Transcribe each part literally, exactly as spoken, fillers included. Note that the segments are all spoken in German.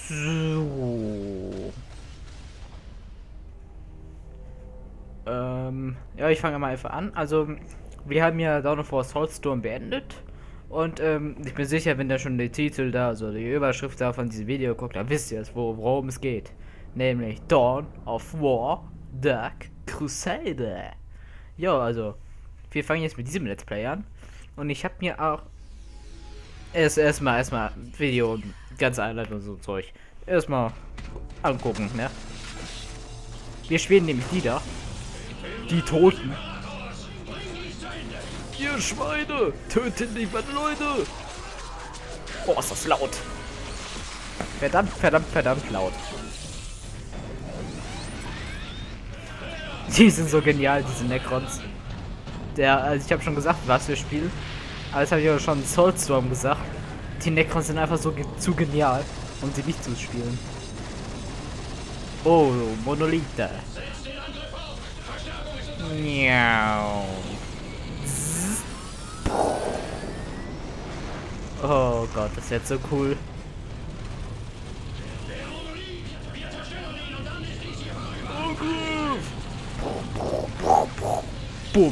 So. Ähm, ja, ich fange mal einfach an. Also, wir haben ja Dawn of War Soulstorm beendet. Und ähm, ich bin sicher, wenn da schon der Titel da, also die Überschrift da von diesem Video guckt, dann wisst ihr es, wo, worum es geht. Nämlich Dawn of War Dark Crusade. Ja, also, wir fangen jetzt mit diesem Let's Play an. Und ich habe mir auch erst erstmal erstmal Video und ganze Einleitung und so Zeug. Erstmal angucken, ne? Wir spielen nämlich die da. Die Toten. Ihr Schweine! Tötet nicht meine Leute! Oh, ist das laut. Verdammt, verdammt, verdammt laut. Die sind so genial, diese Necrons. Der, also ich habe schon gesagt, was wir spielen. Aber das habe ich auch schon Soulstorm gesagt. Die Necrons sind einfach so ge zu genial, um sie nicht zu spielen. Oh, Monolithe. Miau. Oh Gott, das ist jetzt so cool. Bumm.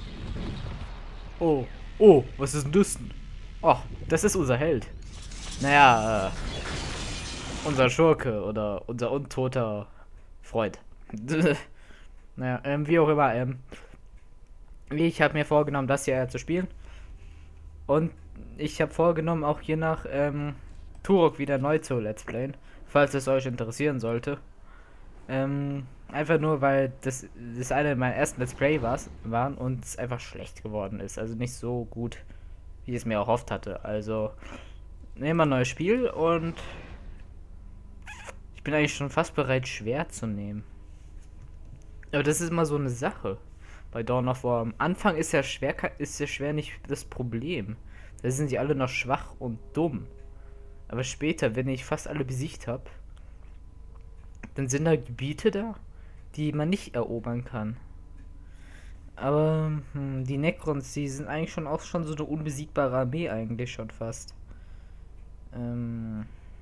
Oh, oh, was ist denn das denn? Oh, das ist unser Held. Naja, äh, unser Schurke oder unser untoter Freund. Naja, ähm, wie auch immer, ähm, ich habe mir vorgenommen, das hier zu spielen. Und ich habe vorgenommen, auch hier nach ähm, Turok wieder neu zu Let's Playen, falls es euch interessieren sollte. Ähm, einfach nur, weil das, das eine meiner ersten Let's Play war's, waren und es einfach schlecht geworden ist. Also nicht so gut, wie ich es mir auch erhofft hatte. Also, nehmen wir ein neues Spiel und ich bin eigentlich schon fast bereit, schwer zu nehmen. Aber das ist immer so eine Sache. Bei Dawn of War. Am Anfang ist ja schwer, ist ja schwer nicht das Problem. Da sind die alle noch schwach und dumm. Aber später, wenn ich fast alle besiegt habe, dann sind da Gebiete da, die man nicht erobern kann. Aber hm, die Necrons, die sind eigentlich schon auch schon so eine unbesiegbare Armee eigentlich schon fast. Ähm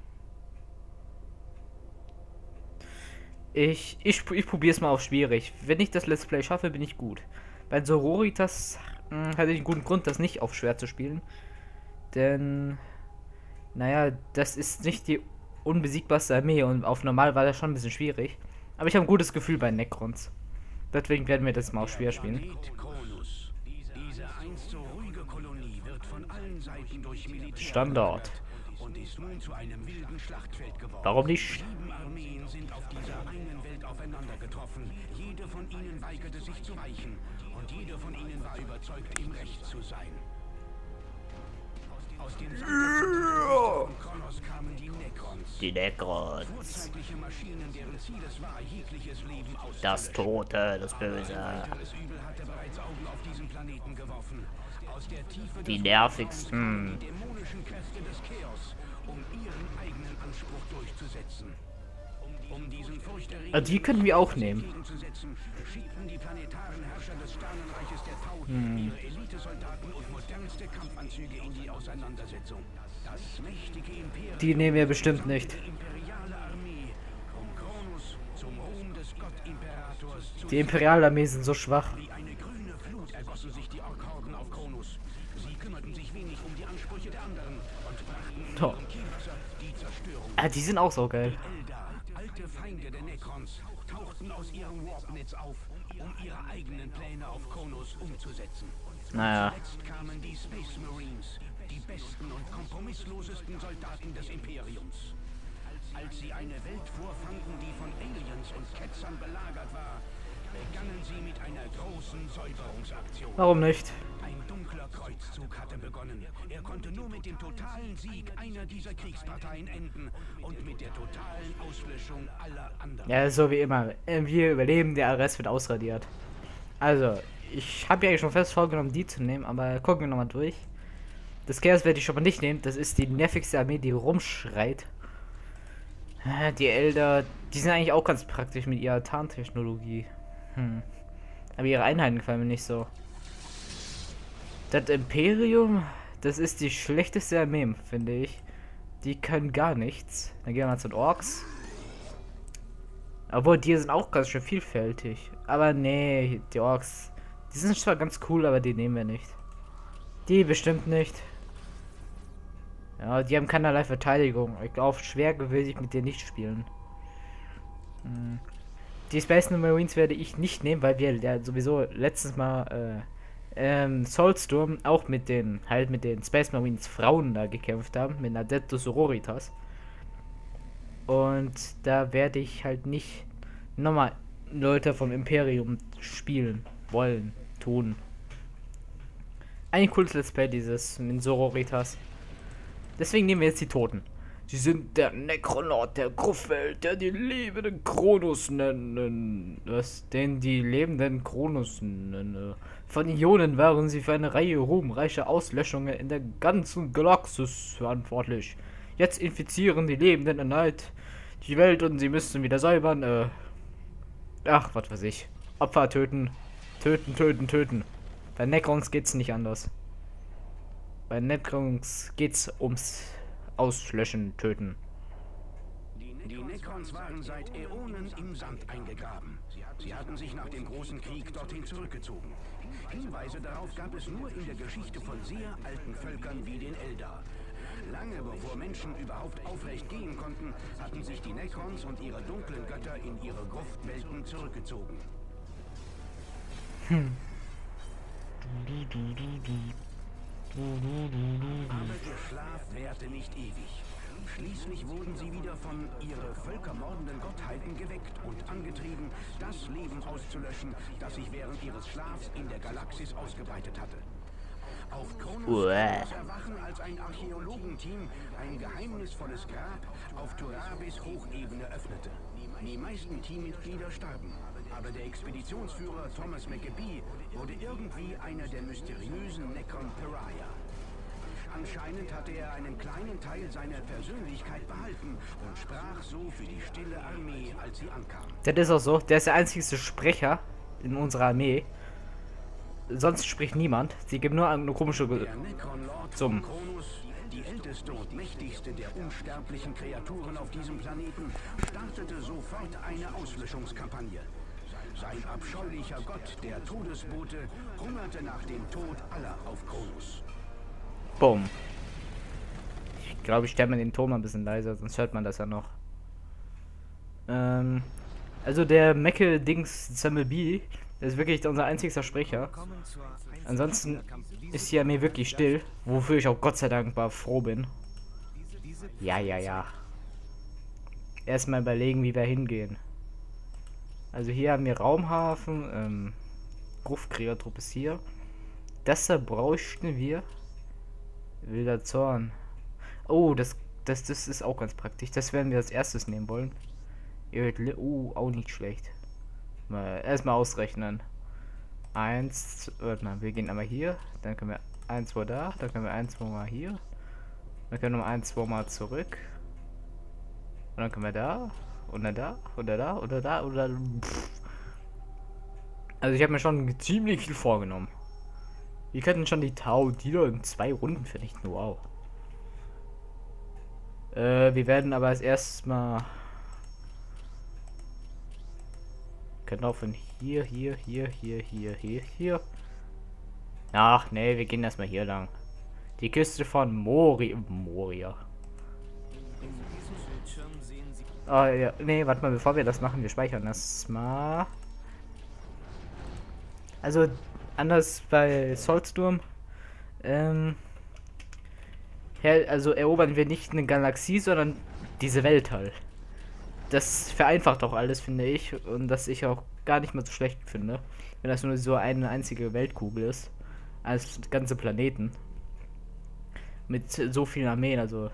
Ich, ich, ich probiere es mal auf schwierig. Wenn ich das Let's Play schaffe, bin ich gut. Bei Sororitas mh, hatte ich einen guten Grund, das nicht auf schwer zu spielen. Denn, naja, das ist nicht die unbesiegbarste Armee und auf normal war das schon ein bisschen schwierig. Aber ich habe ein gutes Gefühl bei Necrons. Deswegen werden wir das mal auf schwer spielen. Standard. Warum nicht? Armeen sind auf dieser einen Welt aufeinander getroffen. Jede von ihnen weigerte sich zu weichen und jede von ihnen war überzeugt, im Recht zu sein. Aus dem von Kronos kamen die Necrons. Die Necrons. Vorzeitliche Maschinen, deren Ziel es war, jegliches Leben auszulöschen. Das Tote, das Böse. Das Übel hatte bereits Augen auf diesen Planeten geworfen. Aus der Tiefe Die des nervigsten. die dämonischen Kräfte des Chaos, um ihren eigenen Anspruch durchzusetzen. Um diesen Ah, die können wir auch nehmen. schickten die planetaren Herrscher des Sternenreiches der Tau Hm. ihre Elitesoldaten und modernste Kampfanzüge in die Auseinandersetzung. Das mächtige Imperium, Die nehmen wir bestimmt nicht. die imperiale Armee, um Kronos zum Ruhm des Gottimperators zu Die Imperialarmee sind so schwach. wie eine grüne Flut ergossen sich die Orkhorden auf Kronos. Sie kümmerten sich wenig um die Ansprüche der anderen und brachten in Oh. ihrem Kielwasser die Zerstörung. Ah, die sind auch so geil. Eldar, alte Feinde der Necrons, tauchten aus ihrem Warpnetz auf, um ihre eigenen Pläne auf Kronos umzusetzen. Naja. Zuletzt kamen die Space Marines, die besten und kompromisslosesten Soldaten des Imperiums. Als sie eine Welt vorfanden, die von Aliens und Ketzern belagert war, begannen sie mit einer großen Säuberungsaktion. Warum nicht? Ein dunkler Kreuzzug hatte begonnen. Er konnte nur mit dem totalen Sieg einer dieser Kriegsparteien enden und mit der totalen Auslöschung aller anderen. Ja, so wie immer. Wir überleben, der Rest wird ausradiert. Also, ich habe ja eigentlich schon fest vorgenommen, die zu nehmen, aber gucken wir nochmal durch. Das Chaos werde ich schon mal nicht nehmen. Das ist die nervigste Armee, die rumschreit. Die Elder, die sind eigentlich auch ganz praktisch mit ihrer Tarntechnologie. Hm. Aber ihre Einheiten gefallen mir nicht so. Das Imperium, das ist die schlechteste Armee, finde ich, Die können gar nichts. Dann gehen wir mal zu den Orks. Obwohl, die sind auch ganz schön vielfältig. Aber nee, die Orks, die sind zwar ganz cool, aber die nehmen wir nicht. Die bestimmt nicht. Ja, die haben keinerlei Verteidigung. Ich glaube, schwer will ich mit denen nicht spielen. Hm. Die Space Marines werde ich nicht nehmen, weil wir ja sowieso letztens mal äh, ähm, Soulstorm auch mit den halt mit den Space Marines Frauen da gekämpft haben, mit Adeptus Sororitas. Und da werde ich halt nicht nochmal Leute vom Imperium spielen wollen, tun. Ein cooles Let's Play dieses mit Sororitas. Deswegen nehmen wir jetzt die Toten. Sie sind der Necronord der Gruftwelt, der die lebenden Kronos nennen. Was denn die lebenden Kronos nennen? Von Ionen waren sie für eine Reihe ruhmreicher Auslöschungen in der ganzen Galaxis verantwortlich. Jetzt infizieren die Lebenden erneut die Welt und sie müssen wieder säubern. Äh, ach, was weiß ich. Opfer töten. Töten, töten, töten. Bei Necrons geht's nicht anders. Bei Necrons geht's ums Auslöschen, töten. Die Necrons waren seit Äonen im Sand eingegraben. Sie hatten sich nach dem großen Krieg dorthin zurückgezogen. Hinweise darauf gab es nur in der Geschichte von sehr alten Völkern wie den Eldar. Lange bevor Menschen überhaupt aufrecht gehen konnten, hatten sich die Necrons und ihre dunklen Götter in ihre Gruftwelten zurückgezogen. Hm. Aber der Schlaf währte nicht ewig. Schließlich wurden sie wieder von ihre völkermordenden Gottheiten geweckt und angetrieben, das Leben auszulöschen, das sich während ihres Schlafs in der Galaxis ausgebreitet hatte. Auf Kronos erwachen als ein Archäologenteam ein geheimnisvolles Grab auf Turabis Hochebene öffnete. Die meisten Teammitglieder starben, aber der Expeditionsführer Thomas McAbee wurde irgendwie einer der mysteriösen Necron Pariah. Anscheinend hatte er einen kleinen Teil seiner Persönlichkeit behalten und sprach so für die stille Armee, als sie ankam. Das ist auch so. Der ist der einzige Sprecher in unserer Armee. Sonst spricht niemand. Sie geben nur eine komische Ge zum. Kronos, die älteste und mächtigste der unsterblichen Kreaturen auf diesem Planeten, startete sofort eine Auslöschungskampagne. Sein abscheulicher Gott, der Todesbote, hungerte nach dem Tod aller auf Kronos. Boom. Ich glaube, ich stelle mal den Ton mal ein bisschen leiser, sonst hört man das ja noch. Ähm, also der Mecke-Dings Sammelby, der ist wirklich unser einzigster Sprecher. Ansonsten ist die Armee wirklich still, wofür ich auch Gott sei Dank war froh bin. Ja, ja, ja. Erstmal überlegen, wie wir hingehen. Also hier haben wir Raumhafen, ähm, Gruftkriegertruppe ist hier. Das da bräuchten wir. Wilder Zorn. Oh, das, das, das ist auch ganz praktisch. Das werden wir als erstes nehmen wollen. Oh, auch nicht schlecht. Mal erstmal ausrechnen. Eins, warte mal, wir gehen einmal hier. Dann können wir eins, zwei da. Dann können wir eins, zwei mal hier. Dann können wir noch eins, zwei mal zurück. Und dann können wir da. Oder da. Oder da. Oder da. Oder. Pff. Also ich habe mir schon ziemlich viel vorgenommen. Wir könnten schon die Tau Dealer in zwei Runden vernichten. Wow. Äh, wir werden aber als erstes mal. Können auch von hier, hier, hier, hier, hier, hier, hier. Ach nee, wir gehen erstmal hier lang. Die Küste von Mori Moria. Oh ja, nee, warte mal, bevor wir das machen, wir speichern das mal. Also, anders bei Soulstorm, ähm, also erobern wir nicht eine Galaxie, sondern diese Welt halt. Das vereinfacht auch alles, finde ich, und das ich auch gar nicht mal so schlecht finde, wenn das nur so eine einzige Weltkugel ist, als ganze Planeten. Mit so vielen Armeen, also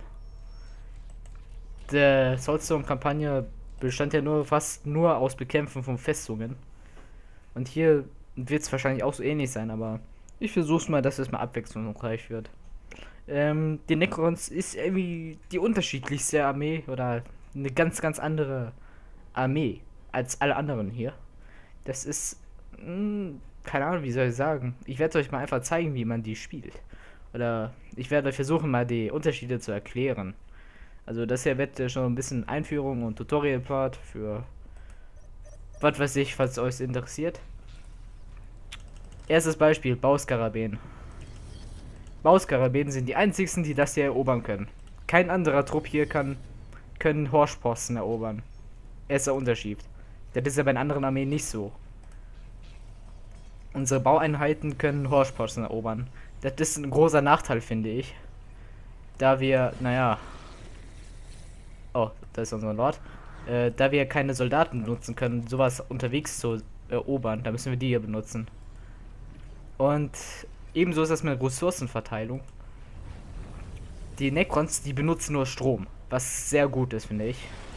der Soulstorm-Kampagne bestand ja nur fast nur aus Bekämpfen von Festungen. Und hier wird es wahrscheinlich auch so ähnlich sein, aber ich versuch's mal, dass es mal abwechslungsreich wird. Ähm, die Necrons ist irgendwie die unterschiedlichste Armee oder eine ganz, ganz andere Armee als alle anderen hier. Das ist, mh, keine Ahnung, wie soll ich sagen. Ich werde euch mal einfach zeigen, wie man die spielt. Oder ich werde versuchen, mal die Unterschiede zu erklären. Also das hier wird ja schon ein bisschen Einführung und Tutorial-Part für was weiß ich, falls euch interessiert. Erstes Beispiel, Bauskarabäen. Bauskarabäen sind die einzigsten, die das hier erobern können. Kein anderer Trupp hier kann können Horschposten erobern. Erster Unterschied. Das ist ja bei den anderen Armeen nicht so. Unsere Baueinheiten können Horschposten erobern. Das ist ein großer Nachteil, finde ich. Da wir, naja... Oh, da ist unser Lord. Äh, da wir keine Soldaten benutzen können, sowas unterwegs zu erobern, da müssen wir die hier benutzen. Und ebenso ist das mit Ressourcenverteilung. Die Necrons, die benutzen nur Strom, was sehr gut ist, finde ich.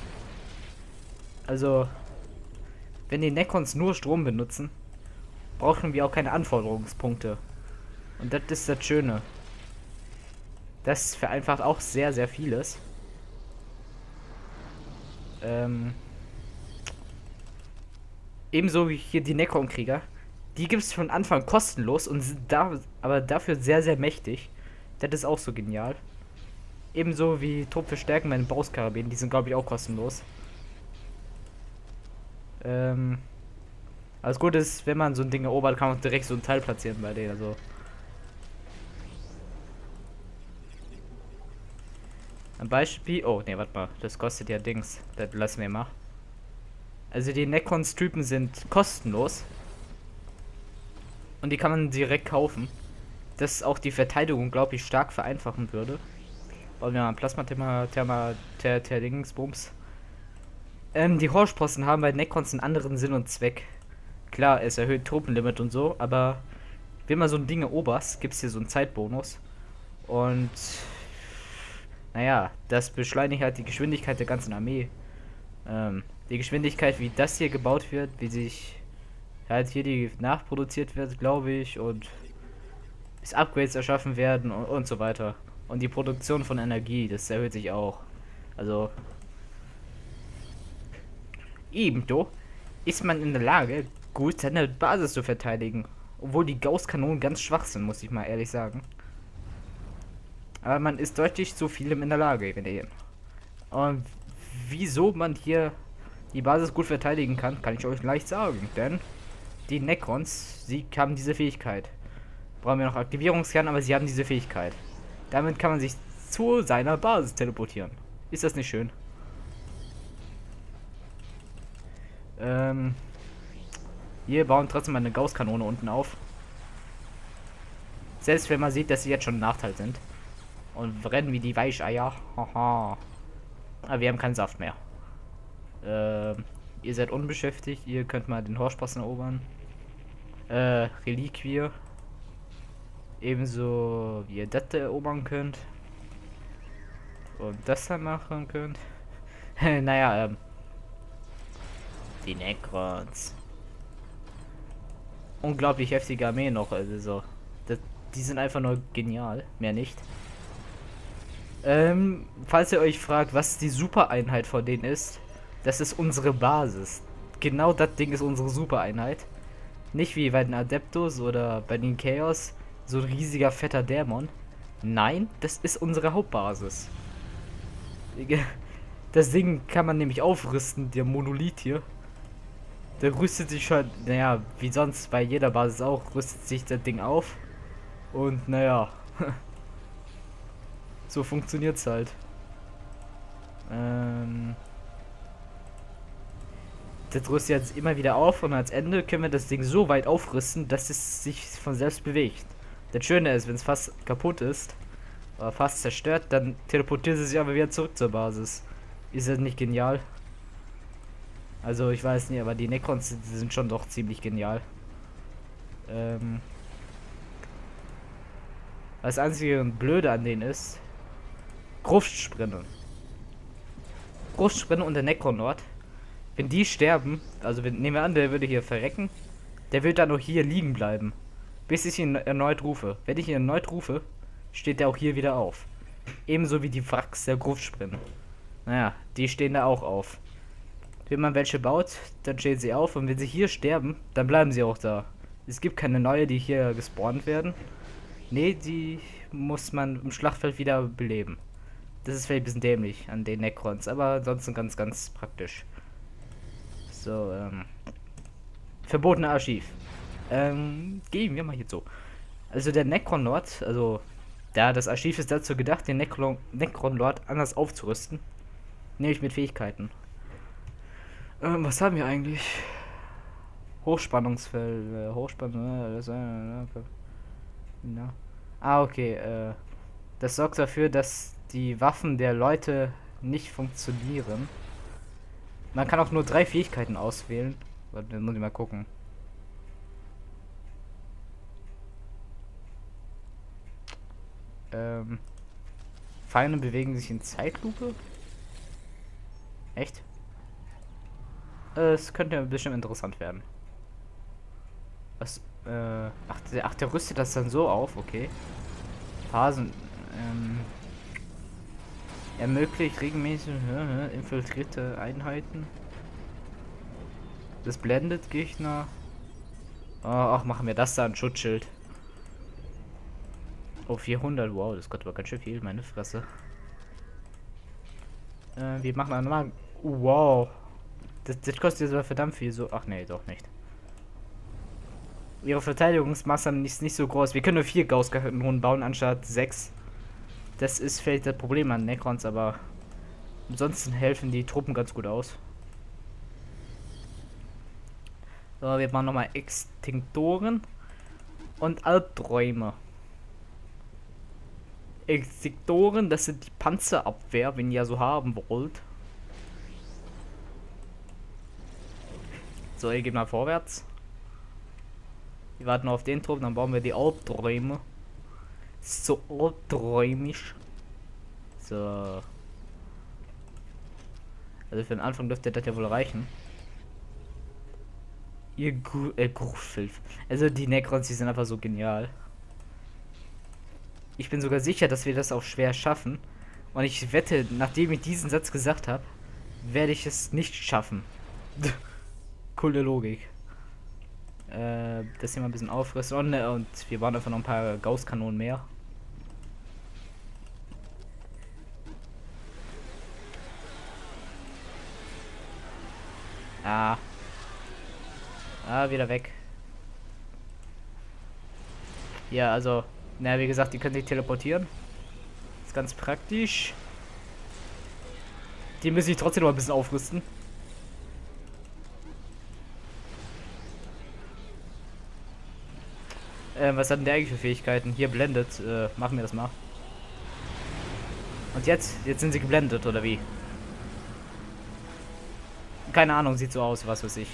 Also, wenn die Necrons nur Strom benutzen, brauchen wir auch keine Anforderungspunkte. Und das ist das Schöne. Das vereinfacht auch sehr, sehr vieles. Ähm, ebenso wie hier die Necron-Krieger. Die gibt es von Anfang kostenlos und sind da, aber dafür sehr, sehr mächtig. Das ist auch so genial. Ebenso wie Trupp für Stärken bei den Bauskarabäen. Die sind, glaube ich, auch kostenlos. Ähm, alles gut ist, wenn man so ein Ding erobert, kann man direkt so ein Teil platzieren bei denen. Also. Ein Beispiel. Oh, ne, warte mal. Das kostet ja Dings. Das lassen wir mal. Also die Necrons-Typen sind kostenlos. Und die kann man direkt kaufen. Das auch die Verteidigung, glaube ich, stark vereinfachen würde. Bauen wir mal ein Plasma-Thema, Therma, Ter, Ter, Dingsbums. Ähm, die Horschposten haben bei Necrons einen anderen Sinn und Zweck. Klar, es erhöht Truppenlimit und so, aber wenn man so ein Ding erobert, gibt es hier so einen Zeitbonus. Und naja, das beschleunigt halt die Geschwindigkeit der ganzen Armee. Ähm, die Geschwindigkeit, wie das hier gebaut wird, wie sich halt hier die nachproduziert wird, glaube ich, und bis Upgrades erschaffen werden und, und so weiter. Und die Produktion von Energie, das erhöht sich auch. Also ebenso ist man in der Lage, gut seine Basis zu verteidigen. Obwohl die Gauss-Kanonen ganz schwach sind, muss ich mal ehrlich sagen. Aber man ist deutlich zu vielem in der Lage, wenn ihr. Und wieso man hier die Basis gut verteidigen kann, kann ich euch leicht sagen. Denn die Necrons, sie haben diese Fähigkeit. Brauchen wir noch Aktivierungskern, aber sie haben diese Fähigkeit. Damit kann man sich zu seiner Basis teleportieren. Ist das nicht schön? Ähm, wir bauen trotzdem mal eine Gauss-Kanone unten auf. Selbst wenn man sieht, dass sie jetzt schon ein Nachteil sind. Und rennen wie die Weicheier. Haha. Aber wir haben keinen Saft mehr. Ähm, ihr seid unbeschäftigt. Ihr könnt mal den Horschposten erobern. Äh, Reliquie. Ebenso wie ihr das erobern könnt. Und das dann machen könnt. Naja, ähm. Die Necrons. Unglaublich heftige Armee noch, also so. Das, die sind einfach nur genial, mehr nicht. Ähm, falls ihr euch fragt, was die Supereinheit von denen ist, das ist unsere Basis. Genau das Ding ist unsere Supereinheit. Nicht wie bei den Adeptus oder bei den Chaos, so ein riesiger fetter Dämon. Nein, das ist unsere Hauptbasis. Das Ding kann man nämlich aufrüsten, der Monolith hier. Der rüstet sich schon, naja, wie sonst bei jeder Basis auch, rüstet sich das Ding auf. Und naja, so funktioniert's halt. Ähm, das rüstet jetzt immer wieder auf und als Ende können wir das Ding so weit aufrüsten, dass es sich von selbst bewegt. Das Schöne ist, wenn es fast kaputt ist, oder fast zerstört, dann teleportiert es sich aber wieder zurück zur Basis. Ist das nicht genial? Also ich weiß nicht, aber die Necrons sind schon doch ziemlich genial. Ähm, das einzige Blöde an denen ist Gruftsprinne. Gruftsprinne und der Necronord. Wenn die sterben, also wenn, nehmen wir an, der würde hier verrecken, der wird dann noch hier liegen bleiben, bis ich ihn erneut rufe. Wenn ich ihn erneut rufe, steht der auch hier wieder auf. Ebenso wie die Wracks der Gruftsprinne. Naja, die stehen da auch auf. Wenn man welche baut, dann stehen sie auf und wenn sie hier sterben, dann bleiben sie auch da. Es gibt keine neue, die hier gespawnt werden. Nee, die muss man im Schlachtfeld wieder beleben. Das ist vielleicht ein bisschen dämlich an den Necrons, aber ansonsten ganz, ganz praktisch. So, ähm. Verbotene Archiv. Ähm, gehen wir mal hier so. Also der Necron Lord, also da das Archiv ist dazu gedacht, den Necron, Necron Lord anders aufzurüsten. Nämlich mit Fähigkeiten. Ähm, was haben wir eigentlich? Hochspannungsfeld, äh, Hochspannung, äh, das, äh, na. Ah, okay, äh, das sorgt dafür, dass die Waffen der Leute nicht funktionieren. Man kann auch nur drei Fähigkeiten auswählen. Warte, muss ich mal gucken. Ähm, Feinde bewegen sich in Zeitlupe? Echt? Es könnte bestimmt interessant werden. Was, äh, ach der, ach, der rüstet das dann so auf, okay. Phasen, ähm, ermöglicht regelmäßig äh, infiltrierte Einheiten. Das blendet Gegner. Oh, ach, machen wir das da ein Schutzschild. Oh, vierhundert, wow, das Gott war ganz schön viel, meine Fresse. Äh, wir machen einmal, oh, wow. Das, das kostet ja so verdammt viel, so, ach nee, doch nicht. Ihre Verteidigungsmasse ist nicht so groß. Wir können nur vier Gauss-Kanonen bauen, anstatt sechs. Das ist vielleicht das Problem an Necrons, aber ansonsten helfen die Truppen ganz gut aus. So, wir machen nochmal Extinktoren und Albträume. Extinktoren, das sind die Panzerabwehr, wenn ihr so haben wollt. So, ihr geht mal vorwärts. Wir warten auf den Trupp, dann bauen wir die Albträume. So albträumisch. So. Also für den Anfang dürfte das ja wohl reichen. Ihr Gru äh, Gruffilf. Also die Necrons, die sind einfach so genial. Ich bin sogar sicher, dass wir das auch schwer schaffen. Und ich wette, nachdem ich diesen Satz gesagt habe, werde ich es nicht schaffen. Coole Logik. Äh, das hier mal ein bisschen aufrüsten. Und, äh, und wir bauen einfach noch ein paar Gauss-Kanonen mehr. Ah. Ah, wieder weg. Ja, also, na, wie gesagt, die können sich teleportieren. Ist ganz praktisch. Die müssen sich trotzdem noch ein bisschen aufrüsten. Ähm, was hat denn der eigentlich für Fähigkeiten? Hier blendet. Äh, machen wir das mal. Und jetzt? Jetzt sind sie geblendet, oder wie? Keine Ahnung, sieht so aus, was weiß ich.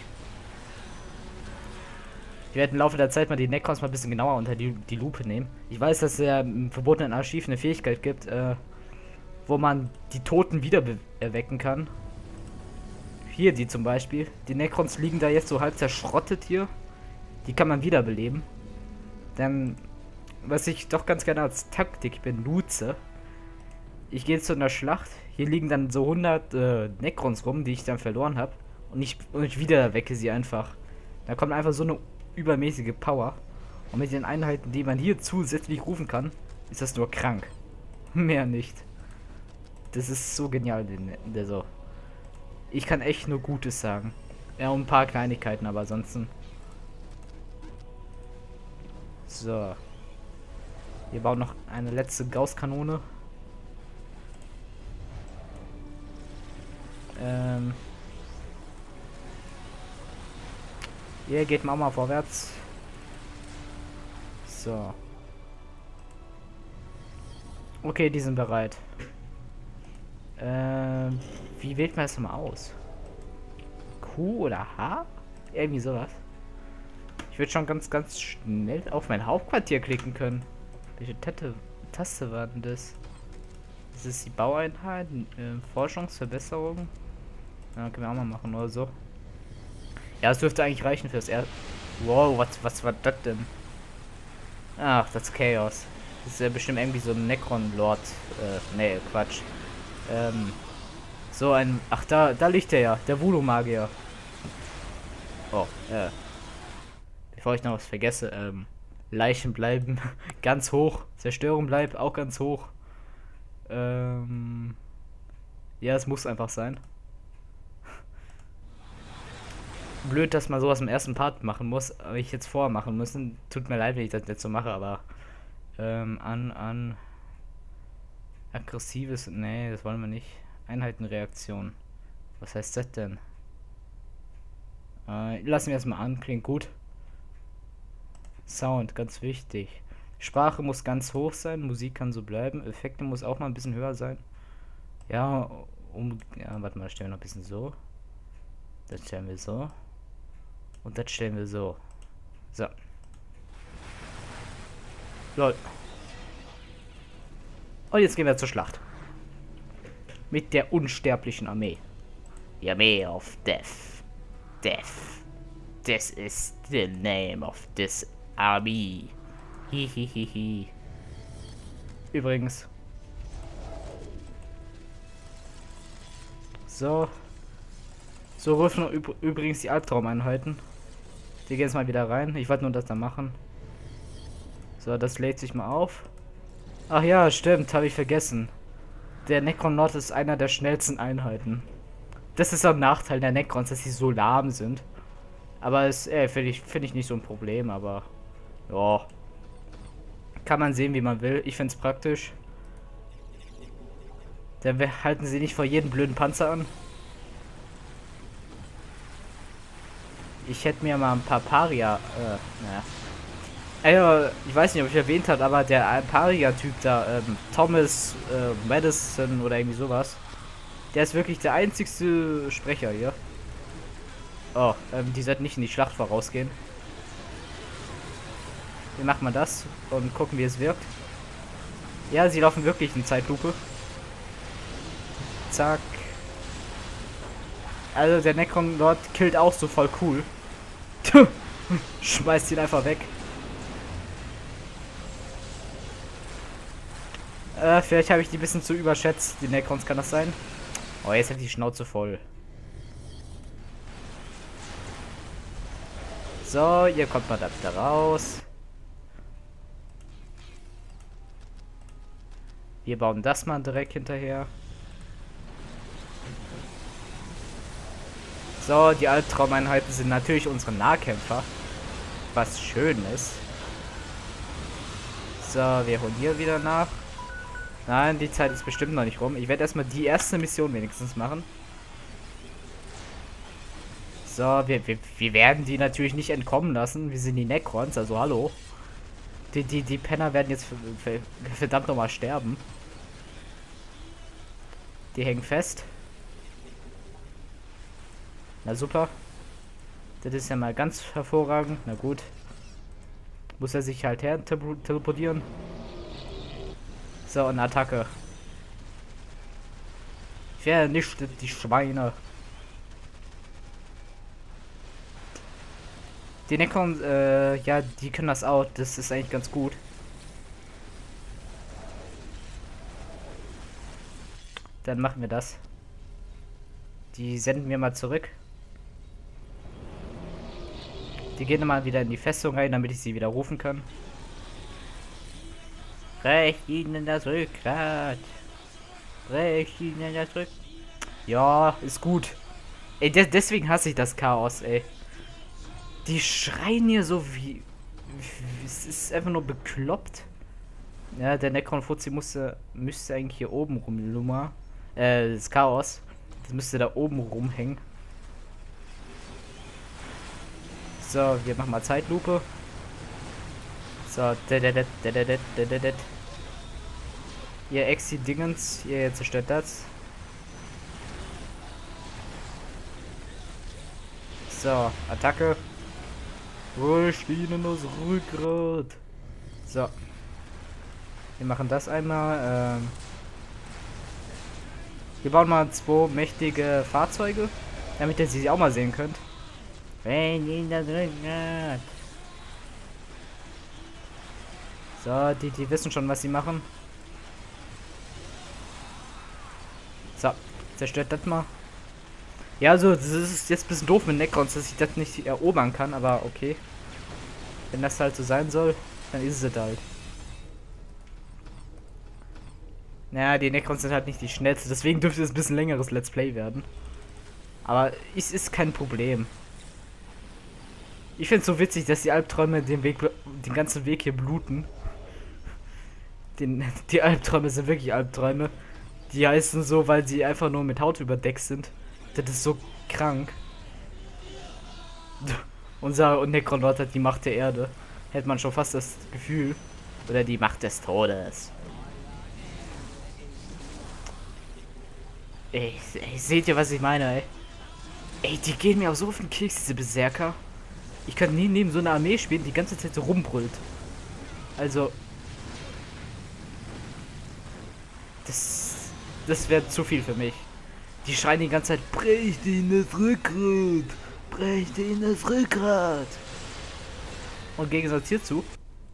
Ich werde im Laufe der Zeit mal die Necrons mal ein bisschen genauer unter die, die Lupe nehmen. Ich weiß, dass es ja im verbotenen Archiv eine Fähigkeit gibt, äh, wo man die Toten wieder erwecken kann. Hier die zum Beispiel. Die Necrons liegen da jetzt so halb zerschrottet hier. Die kann man wiederbeleben. Dann, was ich doch ganz gerne als Taktik benutze. Ich gehe zu einer Schlacht. Hier liegen dann so hundert äh, Necrons rum, die ich dann verloren habe. Und ich, und ich wieder erwecke sie einfach. Da kommt einfach so eine übermäßige Power. Und mit den Einheiten, die man hier zusätzlich rufen kann, ist das nur krank. Mehr nicht. Das ist so genial, der, der so. Ich kann echt nur Gutes sagen. Ja, und ein paar Kleinigkeiten, aber ansonsten. So. Wir bauen noch eine letzte Gauss-Kanone. Ähm. Hier geht man auch mal vorwärts. So. Okay, die sind bereit. Ähm, wie wählt man das mal aus? Q oder H? Irgendwie sowas. Ich würde schon ganz, ganz schnell auf mein Hauptquartier klicken können. Welche Taste, Taste war denn das? Das ist die Baueinheit, äh, Forschungsverbesserung. Ja, können wir auch mal machen oder so. Ja, es dürfte eigentlich reichen fürs erste. Wow, was, was war das denn? Ach, das ist Chaos. Das ist ja bestimmt irgendwie so ein Necron-Lord. Äh, nee, Quatsch. Ähm, so ein... Ach, da, da liegt der ja. Der Voodoo-Magier. Oh, äh. Bevor ich noch was vergesse, ähm, Leichen bleiben ganz hoch. Zerstörung bleibt auch ganz hoch. Ähm. Ja, es muss einfach sein. Blöd, dass man sowas im ersten Part machen muss, aber ich jetzt vorher machen müssen. Tut mir leid, wenn ich das jetzt so mache, aber ähm, an, an aggressives, nee, das wollen wir nicht. Einheitenreaktion. Was heißt das denn? Äh, lassen wir erstmal an, klingt gut. Sound, ganz wichtig. Sprache muss ganz hoch sein, Musik kann so bleiben, Effekte muss auch mal ein bisschen höher sein. Ja, um, ja, warte mal, stellen wir noch ein bisschen so. Das stellen wir so. Und das stellen wir so. So. Lol. Und jetzt gehen wir zur Schlacht. Mit der unsterblichen Armee. Die Armee of Death. Death. This is the name of this army. Hihihihi. Übrigens. So. So rufen üb übrigens die Albtraumeinheiten. Die gehen jetzt mal wieder rein. Ich wollte nur das da machen. So, das lädt sich mal auf. Ach ja, stimmt, habe ich vergessen. Der Necron-Lord ist einer der schnellsten Einheiten. Das ist ein Nachteil der Necrons, dass sie so lahm sind. Aber es äh, finde ich, find ich nicht so ein Problem, aber ja. Kann man sehen, wie man will. Ich finde es praktisch. Dann halten sie nicht vor jedem blöden Panzer an. Ich hätte mir mal ein paar Paria, äh, naja. Also, ich weiß nicht, ob ich erwähnt habe, aber der Paria-Typ da, ähm, Thomas äh, Madison oder irgendwie sowas, der ist wirklich der einzigste Sprecher hier. Oh, ähm, die sollten nicht in die Schlacht vorausgehen. Wie macht man das? Und gucken, wie es wirkt. Ja, sie laufen wirklich in Zeitlupe. Zack. Also der Necron Lord killt auch so voll cool. Schmeißt ihn einfach weg. Äh, vielleicht habe ich die ein bisschen zu überschätzt. Die Necrons, kann das sein? Oh, jetzt hat die Schnauze voll. So, hier kommt man da wieder raus. Wir bauen das mal direkt hinterher. So, die Albtraumeinheiten sind natürlich unsere Nahkämpfer. Was schön ist. So, wir holen hier wieder nach. Nein, die Zeit ist bestimmt noch nicht rum. Ich werde erstmal die erste Mission wenigstens machen. So, wir, wir, wir werden die natürlich nicht entkommen lassen. Wir sind die Necrons, also hallo. Die, die, die Penner werden jetzt verdammt nochmal sterben. Die hängen fest. Na super. Das ist ja mal ganz hervorragend. Na gut. Muss er sich halt her teleportieren. So, eine Attacke. Vernichtet die Schweine. Die Necron, äh, ja, die können das auch. Das ist eigentlich ganz gut. Dann machen wir das. Die senden wir mal zurück. Die gehen mal wieder in die Festung rein, damit ich sie wieder rufen kann. Brecht ihnen das Rückgrat. Brecht ihnen das Rückgrat. Ja, ist gut. Ey, de deswegen hasse ich das Chaos, ey. Die schreien hier so wie... Es ist einfach nur bekloppt. Ja, der Necron-Fuzzi musste, müsste eigentlich hier oben rumlummer. Äh, das Chaos. Das müsste da oben rumhängen. So, wir machen mal Zeitlupe. So, dededet, dededet, dededet. Ihr Exi-Dingens, ihr zerstört das. So, Attacke. Ruhig ihnen das Rückgrat. So. Wir machen das einmal. Ähm wir bauen mal zwei mächtige Fahrzeuge, damit ihr sie auch mal sehen könnt. Wenn ihnen das Rückgrat. So, die, die wissen schon, was sie machen. So, zerstört das mal. Ja, also, das ist jetzt ein bisschen doof mit Necrons, dass ich das nicht erobern kann, aber okay. Wenn das halt so sein soll, dann ist es halt. Naja, die Necrons sind halt nicht die schnellste, deswegen dürfte es ein bisschen längeres Let's Play werden. Aber es ist kein Problem. Ich finde es so witzig, dass die Albträume den Weg, den ganzen Weg hier bluten. Den, die Albträume sind wirklich Albträume. Die heißen so, weil sie einfach nur mit Haut überdeckt sind. Das ist so krank. Unser Necronlord hat die Macht der Erde. Hätte man schon fast das Gefühl. Oder die Macht des Todes. Ey, ey, seht ihr, was ich meine, ey? Ey, die gehen mir auch so auf den Keks, diese Berserker. Ich kann nie neben so einer Armee spielen, die die ganze Zeit so rumbrüllt. Also... Das... Das wäre zu viel für mich. Die schreien die ganze Zeit, brech dir in das Rückgrat! Brech dir in das Rückgrat! Und im Gegensatz hierzu...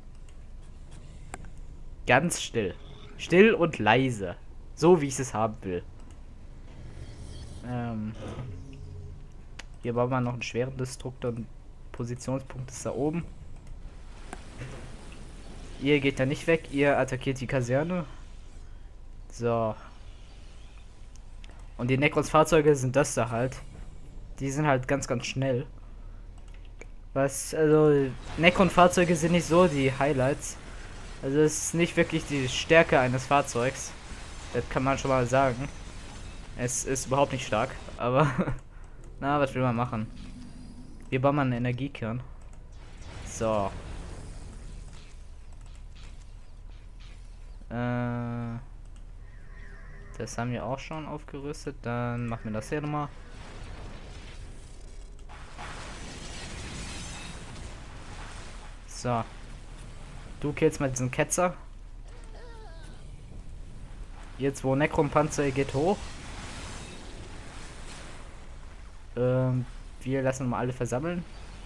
Ganz still. Still und leise. So, wie ich es haben will. Ähm... Hier bauen wir noch einen schweren Destruktor und Positionspunkt ist da oben. Ihr geht da nicht weg, ihr attackiert die Kaserne. So. Und die Necrons Fahrzeuge sind das da halt. Die sind halt ganz, ganz schnell. Was, also, Necron Fahrzeuge sind nicht so die Highlights. Also es ist nicht wirklich die Stärke eines Fahrzeugs. Das kann man schon mal sagen. Es ist überhaupt nicht stark, aber na, was will man machen? Wir bauen mal einen Energiekern. So. Äh, das haben wir auch schon aufgerüstet. Dann machen wir das hier nochmal. So. Du killst mal diesen Ketzer. Jetzt wo Necron-Panzer geht hoch. Ähm, wir lassen mal alle versammeln.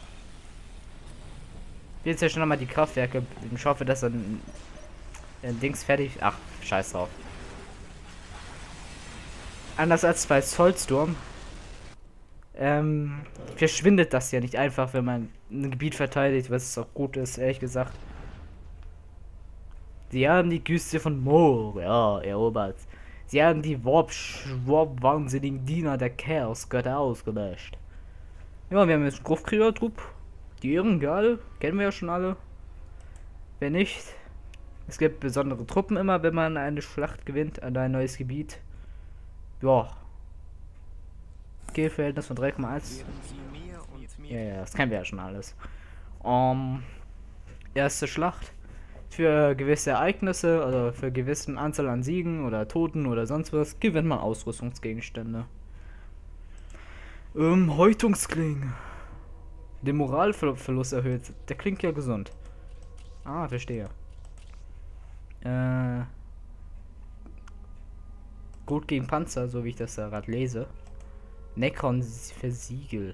Wir zerstören mal die Kraftwerke. Ich hoffe, dass dann äh, Dings fertig. Ach, scheiß drauf. Anders als bei Soulstorm ähm, verschwindet das ja nicht einfach, wenn man ein Gebiet verteidigt, was auch gut ist, ehrlich gesagt. Sie haben die Küste von Moria erobert. Sie haben die Warp-wahnsinnigen Diener der Chaos-Götter ausgelöscht. Ja, wir haben jetzt einen Gruftkrieger-Trupp. Die Ehrengarde, kennen wir ja schon alle. Wenn nicht, es gibt besondere Truppen immer, wenn man eine Schlacht gewinnt an ein neues Gebiet. Ja. G-Verhältnis von drei Komma eins. Ja, ja, das kennen wir ja schon alles. Um, erste Schlacht. Für gewisse Ereignisse oder für gewissen Anzahl an Siegen oder Toten oder sonst was gewinnt man Ausrüstungsgegenstände. Ähm, Häutungsklingen. Den Moralverlust erhöht. Der klingt ja gesund. Ah, verstehe. Äh. Gut gegen Panzer, so wie ich das da gerade lese. Necron Versiegel.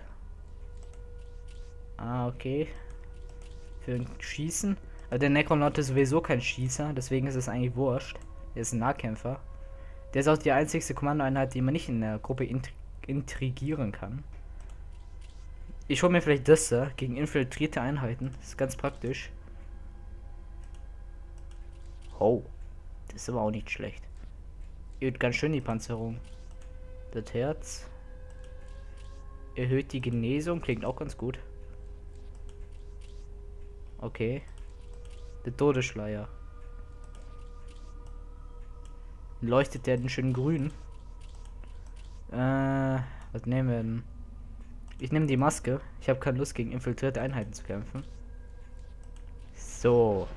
Ah, okay. Für ein Schießen. Aber der Necronlord ist sowieso kein Schießer, deswegen ist es eigentlich wurscht. Der ist ein Nahkämpfer. Der ist auch die einzigste Kommandoeinheit, die man nicht in der Gruppe intri intrigieren kann. Ich hole mir vielleicht das da gegen infiltrierte Einheiten. Das ist ganz praktisch. Oh, das ist aber auch nicht schlecht. Erhöht ganz schön die Panzerung. Das Herz erhöht die Genesung, klingt auch ganz gut. Okay. Der Todesschleier. Leuchtet der denn schön grün? Äh, was nehmen wir denn? Ich nehme die Maske. Ich habe keine Lust, gegen infiltrierte Einheiten zu kämpfen. So.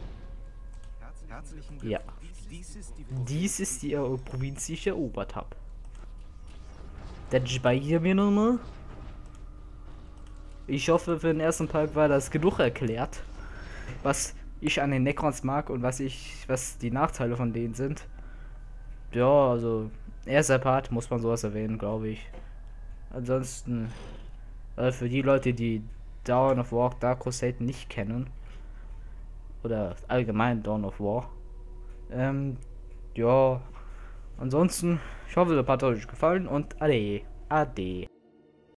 Ja. Dies ist die Provinz, die ich erobert habe. Das speichern wir nochmal. Ich hoffe, für den ersten Part war das genug erklärt, was ich an den Necrons mag und was ich, was die Nachteile von denen sind. Ja, also erster Part muss man sowas erwähnen, glaube ich. Ansonsten äh, für die Leute, die Dawn of War, Dark Crusade nicht kennen oder allgemein Dawn of War, ähm, ja, ansonsten ich hoffe, der Part hat euch gefallen und ade, ade.